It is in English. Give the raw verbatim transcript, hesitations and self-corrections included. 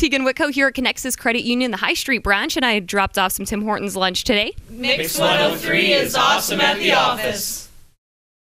Tegan Whitco here at Conexus Credit Union, the High Street branch, and I dropped off some Tim Hortons lunch today. Mix one oh three is awesome at the office.